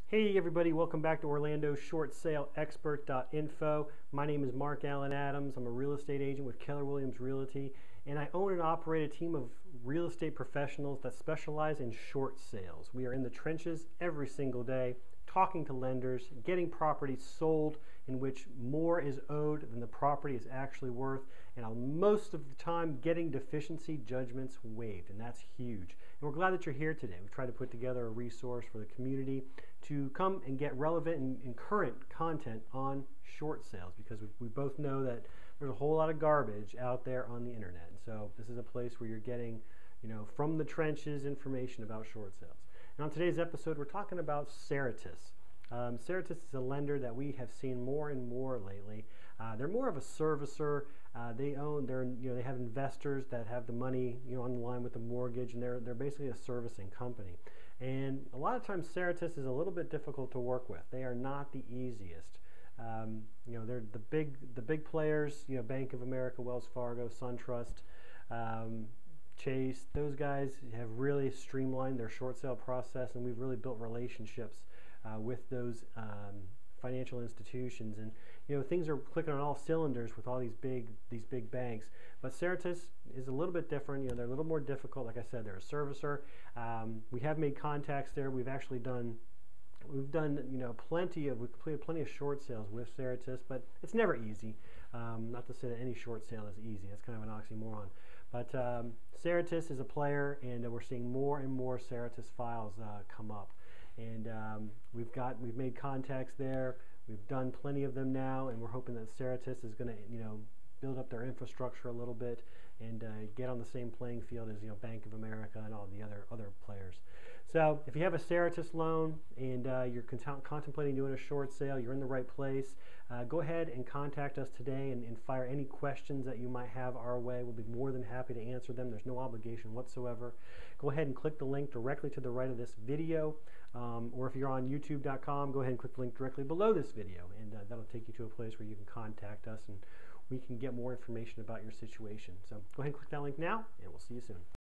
Hey everybody, welcome back to Orlando Short Sale Expert.info. My name is Mark Allen Adams. I'm a real estate agent with Keller Williams Realty, and I own and operate a team of real estate professionals that specialize in short sales. We are in the trenches every single day, talking to lenders, getting properties sold in which more is owed than the property is actually worth, and most of the time getting deficiency judgments waived, and that's huge. And we're glad that you're here today. We've tried to put together a resource for the community to come and get relevant and current content on short sales, because we both know that there's a whole lot of garbage out there on the internet. And so this is a place where you're getting, from the trenches information about short sales. And on today's episode, we're talking about Seterus. Seterus is a lender that we have seen more and more lately. They're more of a servicer. They have investors that have the money, on the line with the mortgage, and they're basically a servicing company. And a lot of times Seterus is a little bit difficult to work with. They are not the easiest. They're the big players. Bank of America, Wells Fargo, SunTrust, Chase. Those guys have really streamlined their short sale process, and we've really built relationships with those financial institutions, and things are clicking on all cylinders with all these big banks. But Seterus is a little bit different. They're a little more difficult. Like I said, they're a servicer. We have made contacts there. We've completed plenty of short sales with Seterus, but it's never easy. Not to say that any short sale is easy. That's kind of an oxymoron. But Seterus is a player, and we're seeing more and more Seterus files come up. And we've made contacts there. We've done plenty of them now, and we're hoping that Seterus is going to build up their infrastructure a little bit and get on the same playing field as Bank of America and all the other players. So if you have a Seterus loan and you're contemplating doing a short sale, you're in the right place. Go ahead and contact us today and fire any questions that you might have our way. We'll be more than happy to answer them. There's no obligation whatsoever. Go ahead and click the link directly to the right of this video, or if you're on youtube.com, go ahead and click the link directly below this video, and that'll take you to a place where you can contact us and we can get more information about your situation. So go ahead and click that link now, and we'll see you soon.